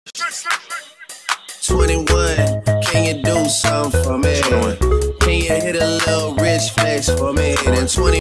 21, can you do something for me? Can you hit a little rich flex for me? Then 20.